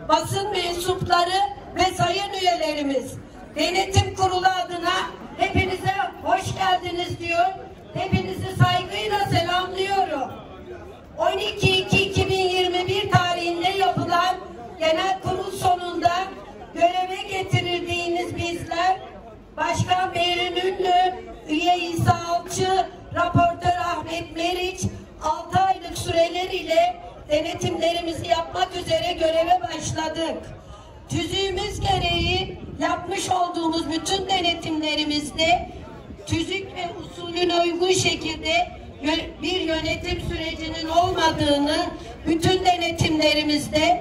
basın mensupları ve sayın üyelerimiz, denetim kurulu adına hepinize hoş geldiniz diyor. Hepinizi saygıyla selamlıyorum. 12.2.2021 tarihinde yapılan genel kurul sonunda göreve getirildiğiniz bizler, Başkan Behrin Ünlü, üye İsa Alçı, raportör Ahmet Meriç, 6 aylık süreler ile denetimlerimizi yapmak üzere göreve başladık. Tüzüğümüz gereği yapmış olduğumuz bütün denetimlerimizde tüzük ve usulüne uygun şekilde bir yönetim sürecinin olmadığını bütün denetimlerimizde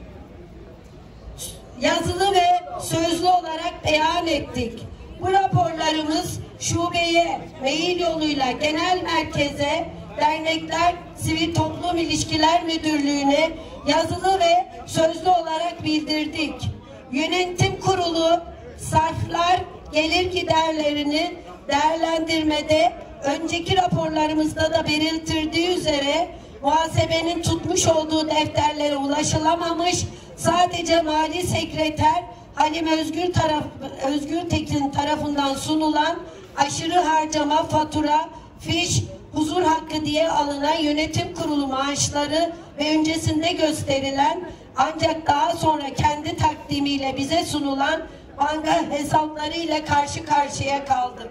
yazılı ve sözlü olarak beyan ettik. Bu raporlarımız şubeye, mail yoluyla genel merkeze, dernekler, sivil toplum ilişkiler müdürlüğüne yazılı ve sözlü olarak bildirdik. Yönetim kurulu sarflar, gelir giderlerini değerlendirmede önceki raporlarımızda da belirtildiği üzere muhasebenin tutmuş olduğu defterlere ulaşılamamış, sadece Mali Sekreter Halim Özgürtekin tarafından sunulan aşırı harcama, fatura, fiş, huzur hakkı diye alınan yönetim kurulu maaşları ve öncesinde gösterilen ancak daha sonra kendi takdimiyle bize sunulan banka hesapları ile karşı karşıya kaldık.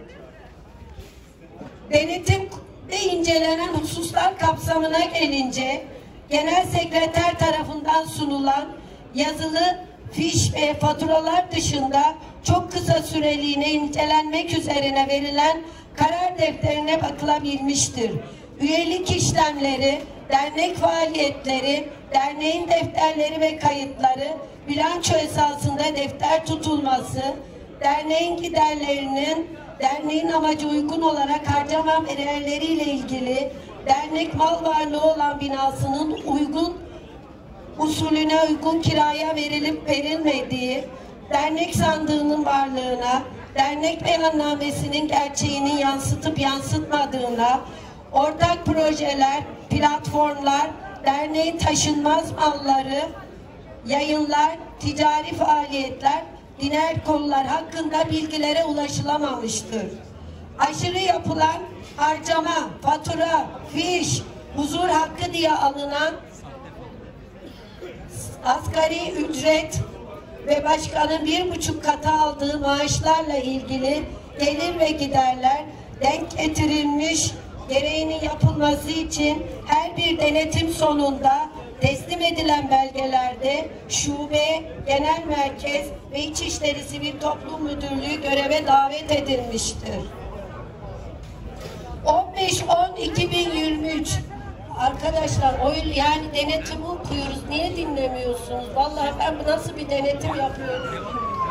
Denetimde incelenen hususlar kapsamına gelince Genel Sekreter tarafından sunulan yazılı fiş ve faturalar dışında çok kısa süreliğine incelenmek üzerine verilen karar defterine bakılabilmiştir. Üyelik işlemleri, dernek faaliyetleri, derneğin defterleri ve kayıtları, bilanço esasında defter tutulması, derneğin giderlerinin derneğin amacı uygun olarak harcama değerleriyle ilgili, dernek mal varlığı olan binasının usulüne uygun kiraya verilip verilmediği, dernek sandığının varlığına, dernek beyannamesinin gerçeğini yansıtıp yansıtmadığına, ortak projeler, platformlar, derneğin taşınmaz malları, yayınlar, ticari faaliyetler, diğer konular hakkında bilgilere ulaşılamamıştır. Aşırı yapılan harcama, fatura, fiş, huzur hakkı diye alınan asgari ücret ve başkanın 1,5 katı aldığı maaşlarla ilgili gelir ve giderler denk getirilmiş, gereğinin yapılması için her bir denetim sonunda teslim edilen belgelerde şube, genel merkez ve İçişleri Sivil Toplum Müdürlüğü göreve davet edilmiştir. 15.10.2023 Arkadaşlar yani denetimi okuyoruz. Niye dinlemiyorsunuz? Vallahi ben nasıl bir denetim yapıyorum?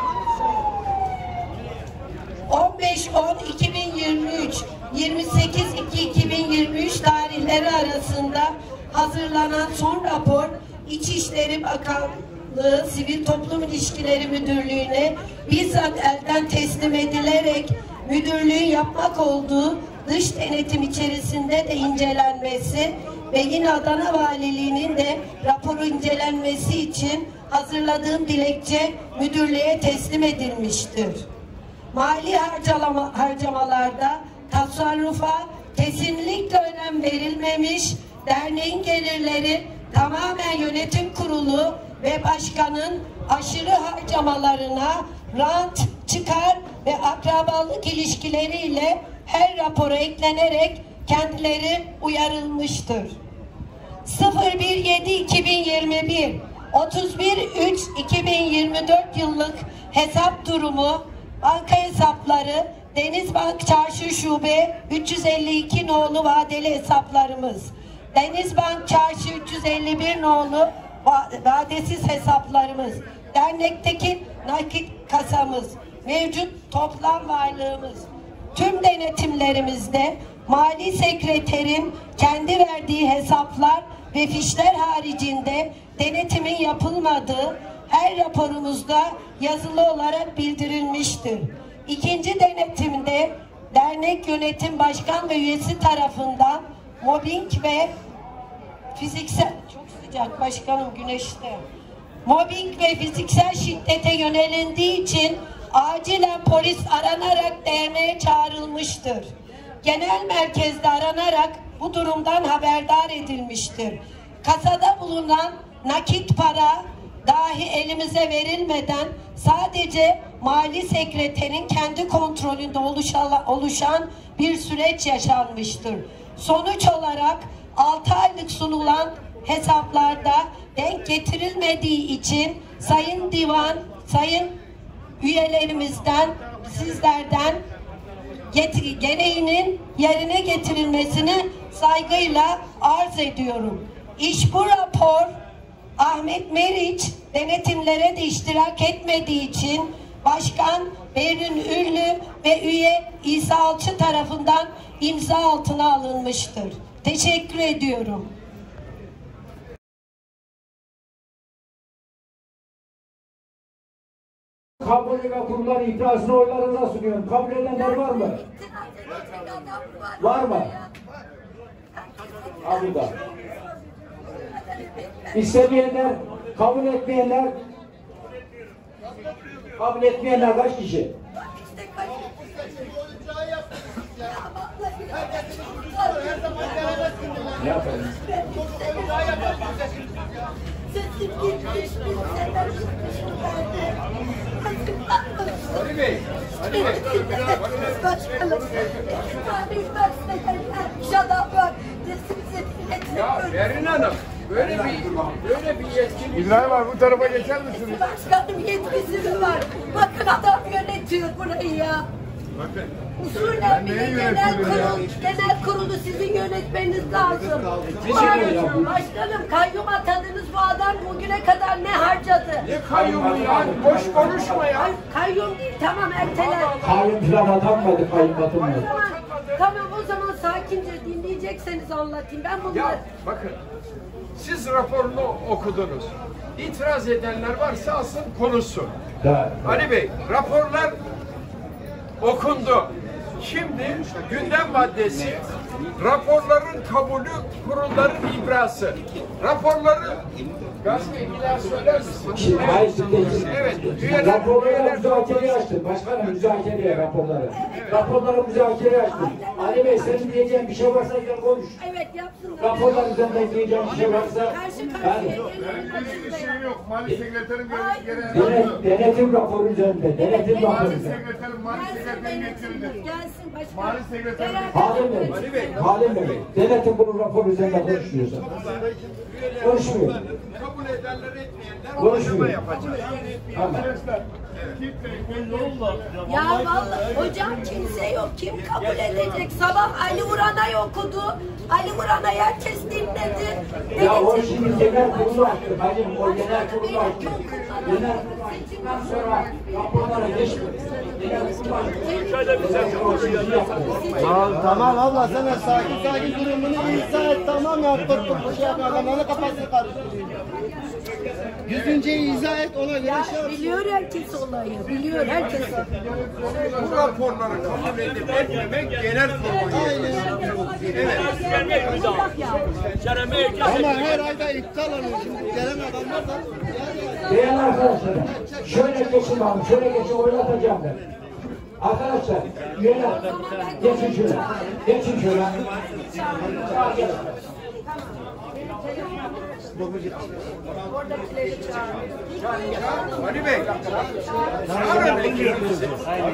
15.10.2023 28.2.2023 tarihleri arasında hazırlanan son rapor İçişleri Bakanlığı Sivil Toplum İlişkileri Müdürlüğü'ne bizzat elden teslim edilerek müdürlüğün yapmak olduğu dış denetim içerisinde de incelenmesi ve yine Adana Valiliği'nin de raporu incelenmesi için hazırladığım dilekçe müdürlüğe teslim edilmiştir. Mali harcamalarda tasarrufa kesinlikle önem verilmemiş, derneğin gelirleri tamamen yönetim kurulu ve başkanın aşırı harcamalarına, rant, çıkar ve akrabalık ilişkileriyle her rapora eklenerek kendileri uyarılmıştır. 01.7.2021 31.3.2024 yıllık hesap durumu, banka hesapları, Denizbank Çarşı Şube 352 nolu vadeli hesaplarımız, Denizbank Çarşı 351 nolu vadesiz hesaplarımız, dernekteki nakit kasamız, mevcut toplam varlığımız, tüm denetimlerimizde Mali Sekreterin kendi verdiği hesaplar ve fişler haricinde denetimin yapılmadığı her raporumuzda yazılı olarak bildirilmiştir. İkinci denetimde dernek yönetim başkan ve üyesi tarafından mobbing ve fiziksel, çok sıcak başkanım güneşte, mobbing ve fiziksel şiddete yönelindiği için acilen polis aranarak derneğe çağrılmıştır. Genel merkezde aranarak bu durumdan haberdar edilmiştir. Kasada bulunan nakit para dahi elimize verilmeden sadece mali sekreterin kendi kontrolünde oluşan bir süreç yaşanmıştır. Sonuç olarak 6 aylık sunulan hesaplarda denk getirilmediği için Sayın Divan, Sayın üyelerimizden, sizlerden gereğinin yerine getirilmesini saygıyla arz ediyorum. İş bu rapor Ahmet Meriç denetimlere de iştirak etmediği için Başkan Berrin Ürlü ve üye İsa Alçı tarafından imza altına alınmıştır. Teşekkür ediyorum. Kabul ve kurumlar itirazını oylarına sunuyorum. Kabul edenler var mı? Var mı? Abi da. İstemeyenler, kabul etmeyenler, kabul etmeyenler kaç kişi? Ne yapalım? Sesim gitmiş, bir sefer gitmişim ben Ali Bey, Ali Bey. Başkanım, İsmail Üniversitesi'nden gelmiş adam var. Ya Berin Hanım, böyle bir yetkinlik. İbrahim abi bu tarafa geçer misiniz? Başkanım yetkisi mi var? Bakın adam yönetiyor burayı ya. Bakın. Usulen bile genel kurulu sizin yönetmeniz lazım. Başkanım kayyum atadınız, bu adam bugüne kadar ne harcadı? Ne kayyumu ya? Boş konuşma ya. Kayyum değil, tamam erteler. Kayyum plan atanmadı, kayyum atılmadı. Tamam o zaman sakince dinleyecekseniz anlatayım. Ben bunları... Ya bakın, siz raporunu okudunuz. İtiraz edenler varsa alsın konuşsun. Ali Bey, raporlar okundu. Şimdi gündem maddesi raporların kabulü, kurulların ibrası. Raporları Gazi Bey bir daha söyler misin? Şimdi hayır, Evet, raporları müzakereye açtım. Başkanım müzakereye raporları. Raporları müzakereye açtım. Ali Bey senin diyeceğin bir şey varsa gel konuş. Evet yapsınlar. Raporlar üzerinde diyeceğin bir şey varsa. Karşı karşıya Benim bir şeyim yok. Mali sekreterim Denetim raporu üzerinde. Denetim raporu Mali üzerinde. sekreterim, mali sekreterim getirildi. Gelsin başkanım. Mali sekreterim Halim Bey. Denetim bunun raporu üzerinde konuşuyorsa. Konuşmuyor. Kabul edenler etmeyenler Konuşmuyor. oylama yapacağız. Tamam. Ya vallahi hocam kimse yok. Kim kabul edecek? Sabah Ali Uranay okudu. Ali Uranay herkes dinledi. Ya o şimdi genel kurulu açtı. Bacım o genel kurulu açtı. Genel kurulu açtıktan sonra raporlara geçmiyor. Tamam abla sen de sakin durumunu izah et, tamam ya, bir şey yapma, adamlarla kafasını karıştırıyor. Yüzünceyi izah et, ona göre şey yap. Biliyor herkes olayı. Biliyor herkes. Bu raporları kabul edip etmemek genel kurulu yetkidir. Ama her ayda iptal oluyor şimdi, gelen adamlar da. Değerli arkadaşlar, şöyle geçin bakalım, şöyle geçin, oynatacağım ben. Arkadaşlar, üyeler, geçin şöyle, geçin şöyle. Ali Bey, çağırın ekibimizi.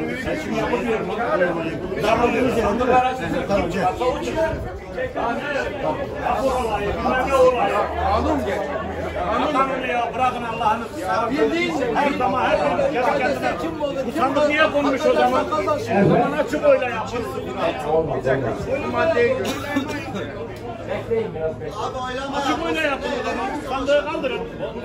Kanun geç. Kanunu ya bırakın Allah'ını. Bildiğin Her zaman bu sandık niye konmuş o zaman? O zaman açık oyla yapın. bu maddeyi gör. Bekleyin biraz, bekleyin. Açık oyla yapın o zaman. Sandığı kaldırın.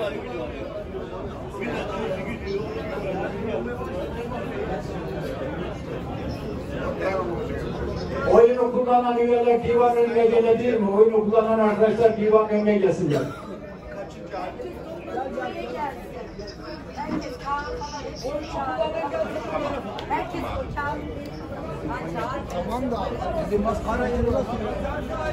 Oyunu kullanan üyeler divan önüne gelebilir mi? Oyunu kullanan arkadaşlar divan önüne gelsinler. Herkes Tamam da bizim maskara yeri nasıl?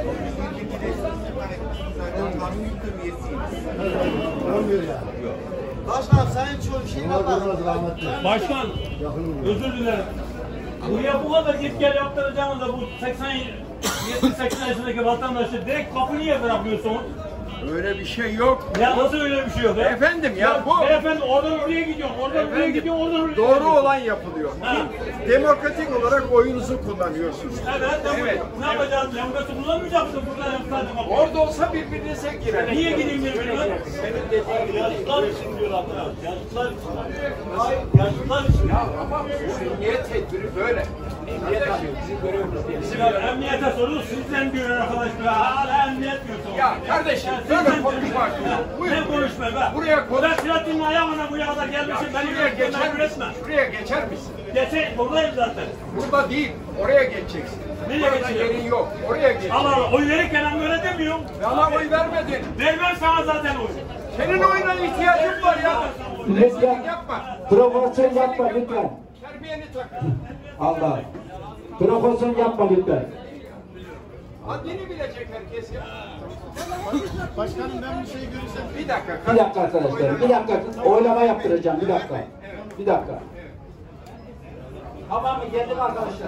Olmuyor ya. Başkan sayın çoğu şey yapar. Başkan, özür dilerim. Buraya bu kadar git gel yaptıracağınız da bu 70-80 yaşındaki vatandaşı direkt kapı niye bırakmıyorsunuz? Öyle bir şey yok. Ya nasıl öyle bir şey yok? Efendim ya bu Beyefendi oradan oraya gidiyor, oradan oraya gidiyor, oradan oraya gidiyor. doğru olan yapılıyor. Ha. Demokratik olarak oyunuzu kullanıyorsunuz. Evet. Ne yapacağız? Demokrasi kullanmayacak mısın burada sadece kapı? Orada olsa birbirinize girer. Niye gideyim birbirine? Senin dediğin yaşlılar için diyorlar. Yaşlılar için. Yaşlılar için. Ya ama emniyet tedbiri böyle. Emniyet alıyor. Bizim görevimiz değil. Ya emniyete soruyoruz, sizden diyor arkadaş be. Hala emniyet diyorsun. Ya kardeşim böyle konuşma. Ne konuşma be? Buraya konuş. Ben Selahattin'in ayağına buraya kadar gelmişim. Beni Şuraya geçer mecbur etme. misin? Şuraya geçer misin? Geçeyim, buradayım zaten. Burada değil. Oraya geçeceksin. Nereye Burada geçeceğim? yerin yok. Oraya geç. Allah Allah, oy verirken ama öyle demiyorum. Bana oy vermedin. Vermem sana zaten oy. Senin oyuna ihtiyacın var ya. Lütfen Yapma. provokasyon yapma lütfen. Terbiyeni tak. Allah. Provokasyon yapma lütfen. Haddini bilecek herkes ya. Başkanım ben bir şey görürsem. Bir dakika. Bir dakika arkadaşlar, bir dakika. Oylama yaptıracağım, bir dakika. Bir dakika. Tamam mı? Geldim arkadaşlar.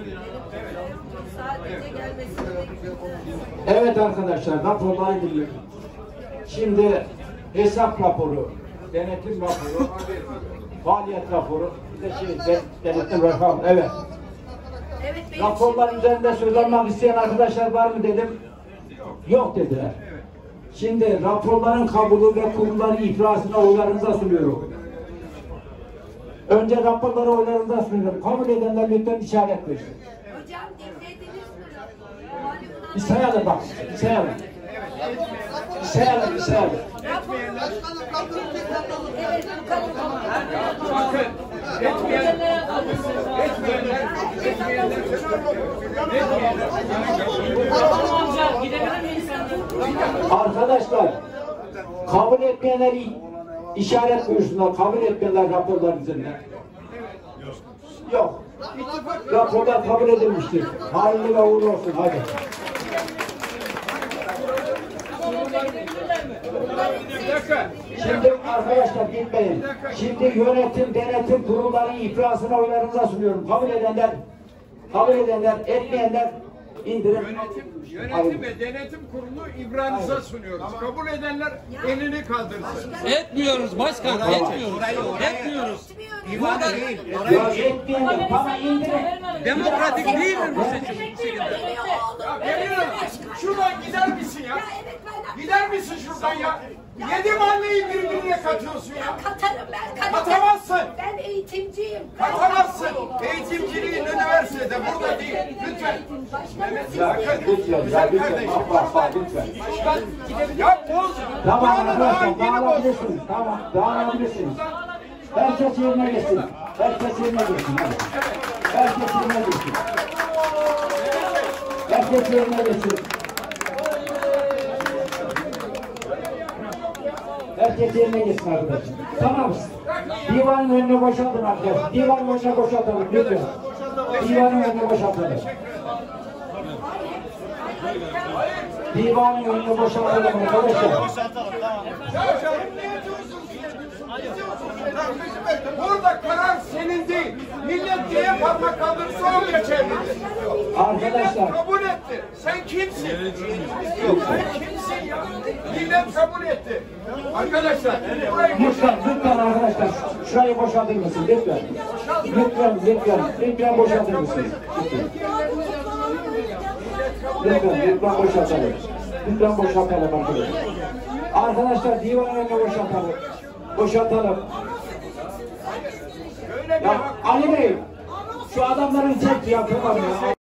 Sadece gelmesini bekliyorum. Evet arkadaşlar, raporları dinliyoruz. Şimdi hesap raporu, denetim raporu, faaliyet raporu, bir de denetim raporu. Evet. Evet, benim Raporlar üzerinde söz almak isteyen arkadaşlar var mı dedim. Yok dediler. Şimdi raporların kabulü ve kurulları iflasına oylarınıza sunuyorum. Önce raporları oylarınıza sunuyorum. Kabul edenler lütfen işaret versin. hocam dinlediniz mi? Bir sayalım bak, bir sayalım. Bir sayalım, bir sayalım. Evet, bu kadar. Bakın. Etmeyenler. Arkadaşlar, kabul etmeyenler işaret buyursunlar. Kabul etmeyenler raporlar üzerine. Yok. Raporlar kabul edilmiştir. Hayırlı ve uğurlu olsun. Hadi. Bir dakika. Şimdi arkadaşlar gitmeyin. Şimdi yönetim, denetim kurulları iflasına oylarınıza sunuyorum. Kabul edenler, etmeyenler indirin. Yönetim ve denetim kurulu ibranıza sunuyoruz. Kabul edenler elini kaldırsın. Etmiyoruz başkan, etmiyoruz. Etmiyoruz. Burada Ya etmeyenler, tamam indirin. demokratik değil mi bu seçim? Ya Emine, şuradan gider misin ya? Gider misin şuradan ya? 7 mahalleyi birbirine katıyorsun ya. Katarım ben. Katamazsın. Ben eğitimciyim. Katamazsın. Eğitimciliğin üniversitede burada değil. Lütfen. Ya lütfen, Allah lütfen. Ya boz. Tamam Buranın arkadaşlar, hainliğini boz. dağılabilirsiniz. Tamam, dağılabilirsiniz. Herkes yerine geçsin. Herkes yerine geçsin. Hadi. Herkes yerine geçsin. Herkes yerine geçsin. Herkes yerine geçsin arkadaşlar. Tamam. Divanın önüne boşaltın arkadaşlar. Divanın önüne boşaltalım lütfen. Divanın önüne boşaltalım. Divanın önüne boşaltalım arkadaşlar. Burada karar senin değil. Millet diye parmak kaldırırsa o geçerlidir. Arkadaşlar. Millet kabul etti. Sen kimsin? Sen kimsin ya? Millet kabul etti. Arkadaşlar burayı Lütfen arkadaşlar şurayı boşaltır mısın lütfen? Lütfen boşaltır mısın? Lütfen boşaltalım. Lütfen boşaltalım arkadaşlar. Arkadaşlar divanın önüne boşaltalım. Boşaltalım. Ya Ali Bey, şu adamların tek yapıyorlar ya.